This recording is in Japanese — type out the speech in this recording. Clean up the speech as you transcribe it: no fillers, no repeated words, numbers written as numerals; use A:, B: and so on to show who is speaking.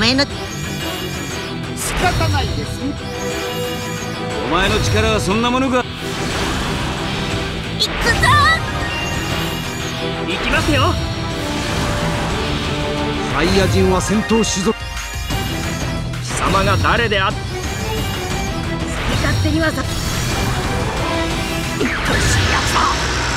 A: 前の
B: 仕方ないですね。
C: お前の力はそんなものか。
A: 行くぞ。
C: 行きますよ。
D: サイヤ人は戦闘種族。
C: 貴様が誰であっ。
A: 好き勝手にはさ。
B: うっとうしいやつだ。